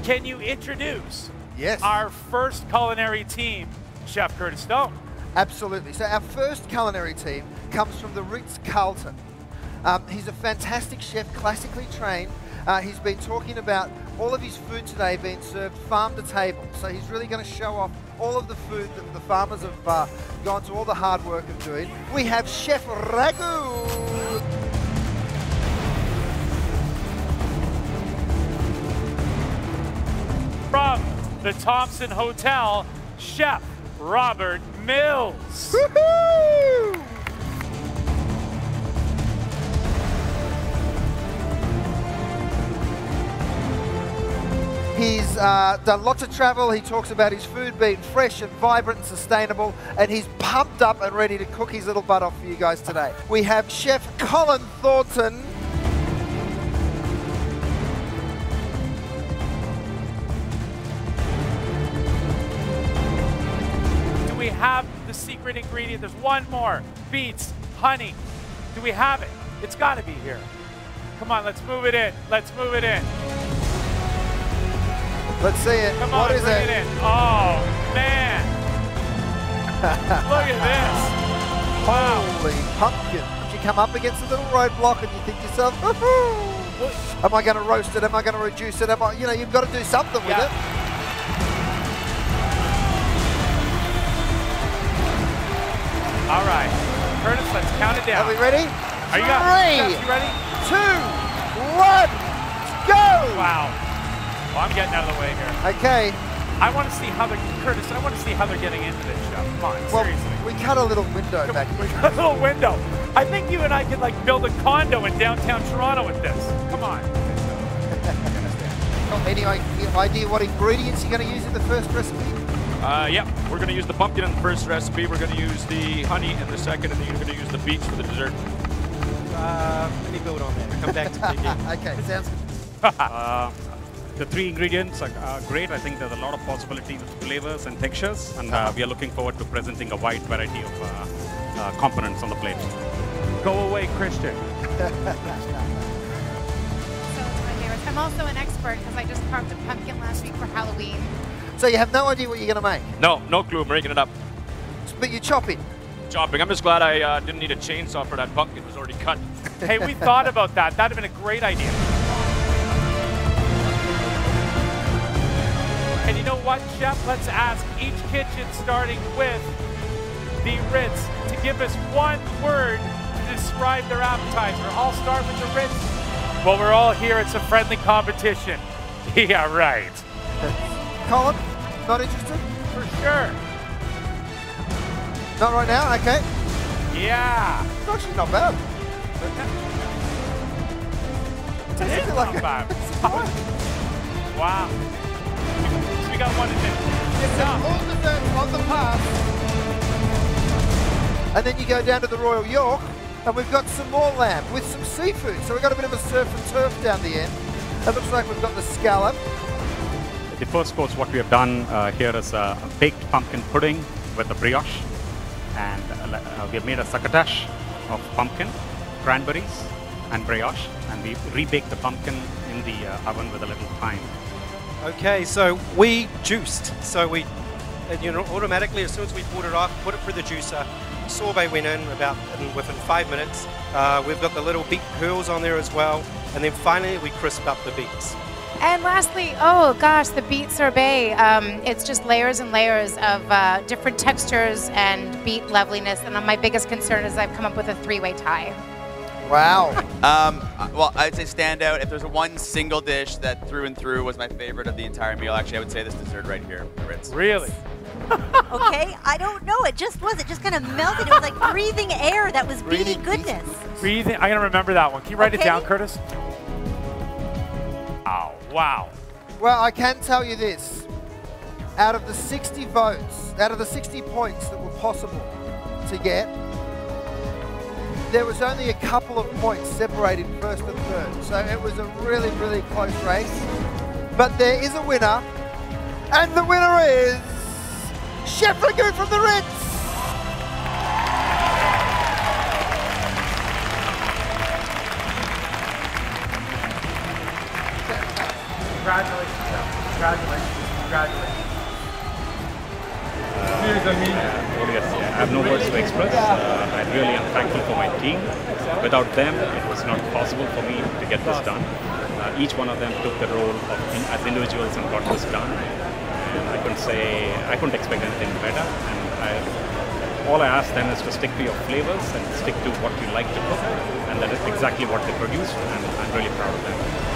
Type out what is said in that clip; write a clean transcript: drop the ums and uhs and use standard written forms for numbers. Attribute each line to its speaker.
Speaker 1: Can you introduce
Speaker 2: Yes.
Speaker 1: our first culinary team, Chef Curtis Stone?
Speaker 2: Absolutely. So our first culinary team comes from the Ritz-Carlton. He's a fantastic chef, classically trained. He's been talking about all of his food today being served farm to table. So he's really going to show off all of the food that the farmers have gone to all the hard work of doing. We have Chef Ragu.
Speaker 1: From the Thompson Hotel, Chef Robert Mills.
Speaker 2: Woohoo! He's done lots of travel. He talks about his food being fresh and vibrant and sustainable, and he's pumped up and ready to cook his little butt off for you guys today. We have Chef Colin Thornton.
Speaker 1: Do we have the secret ingredient? There's one more. Beets, honey. Do we have it? It's got to be here. Come on, let's move it in. Let's move it in.
Speaker 2: Let's see it.
Speaker 1: Come
Speaker 2: what
Speaker 1: on,
Speaker 2: is
Speaker 1: bring
Speaker 2: it?
Speaker 1: it in. Oh, man. Look at this. Wow.
Speaker 2: Holy pumpkin. You come up against a little roadblock and you think to yourself, woohoo! Am I going to roast it? Am I going to reduce it? Am I, you've got to do something with it.
Speaker 1: All right. Curtis, let's count it down.
Speaker 2: Are we ready?
Speaker 1: Are you
Speaker 2: 3,
Speaker 1: you ready?
Speaker 2: 2, 1, go!
Speaker 1: Wow. Well, I'm getting out of the way here.
Speaker 2: Okay.
Speaker 1: I want to see how they're, Curtis, I want to see how they're getting into this show. Come on,
Speaker 2: Well,
Speaker 1: seriously.
Speaker 2: we cut a little window back
Speaker 1: We
Speaker 2: here.
Speaker 1: got a little window. I think you and I could like build a condo in downtown Toronto with this. Come on.
Speaker 2: Any idea what ingredients you're going to use in the first recipe?
Speaker 3: Yep, we're going to use the pumpkin in the first recipe. We're going to use the honey in the second, and then you're going to use the beets for the dessert.
Speaker 4: Let me build on that. Come back to me.
Speaker 2: Okay, sounds good.
Speaker 5: The 3 ingredients are great. I think there's a lot of possibilities of flavors and textures, and we are looking forward to presenting a wide variety of components on the plate.
Speaker 1: Go away, Christian.
Speaker 6: So it's my favorite. I'm also an expert because I just carved a pumpkin last week for Halloween.
Speaker 2: So you have no idea what you're going to make?
Speaker 3: No clue. I'm making it up.
Speaker 2: But you're chopping.
Speaker 3: Chopping. I'm just glad I didn't need a chainsaw for that pumpkin. It was already cut.
Speaker 1: Hey, we thought about that. That'd have been a great idea. And you know what, Chef? Let's ask each kitchen, starting with the Ritz, to give us one word to describe their appetizer. I'll start with the Ritz. Well, we're all here. It's a friendly competition. Yeah, right.
Speaker 2: Colin, not interested?
Speaker 1: For sure.
Speaker 2: Not right now? Okay.
Speaker 1: Yeah.
Speaker 2: It's actually not bad.
Speaker 1: It is
Speaker 2: like
Speaker 1: not bad.
Speaker 2: It's fine.
Speaker 1: Wow. So we got one to do.
Speaker 2: It's all desserts on the pass. And then you go down to the Royal York, and we've got some more lamb with some seafood. So we've got a bit of a surf and turf down the end. It looks like we've got the scallop.
Speaker 5: The first course, what we have done here is a baked pumpkin pudding with a brioche, and we have made a succotash of pumpkin, cranberries, and brioche, and we rebake the pumpkin in the oven with a little thyme.
Speaker 4: Okay, so we juiced. So we, automatically, as soon as we pulled it off, put it through the juicer. Sorbet went in within 5 minutes. We've got the little beet curls on there as well. And then finally, we crisp up the beets.
Speaker 6: And lastly, oh gosh, the beet sorbet. It's just layers and layers of different textures and beet loveliness. And my biggest concern is I've come up with a 3-way tie.
Speaker 2: Wow.
Speaker 7: Well, I'd say standout. If there's one single dish that through and through was my favorite of the entire meal, actually, I would say this dessert right here, the Ritz.
Speaker 1: Really?
Speaker 8: Okay, I don't know. It just was. It just kind of melted. It was like breathing air that was beady goodness.
Speaker 1: Breathing. I'm going to remember that one. Can you write it down, Curtis? Oh, wow.
Speaker 2: Well, I can tell you this. Out of the 60 votes, out of the 60 points that were possible to get, there was only a couple of points separated first and third. So it was a really, really close race. But there is a winner. And the winner is Chef Ragu from the Ritz.
Speaker 1: Congratulations.
Speaker 5: I have no words to express. I really am thankful for my team. Without them, it was not possible for me to get this done. Each one of them took the role as individuals and got this done. And I couldn't expect anything better. And all I ask them is to stick to your flavors and stick to what you like to cook. And that is exactly what they produced. And I'm really proud of them.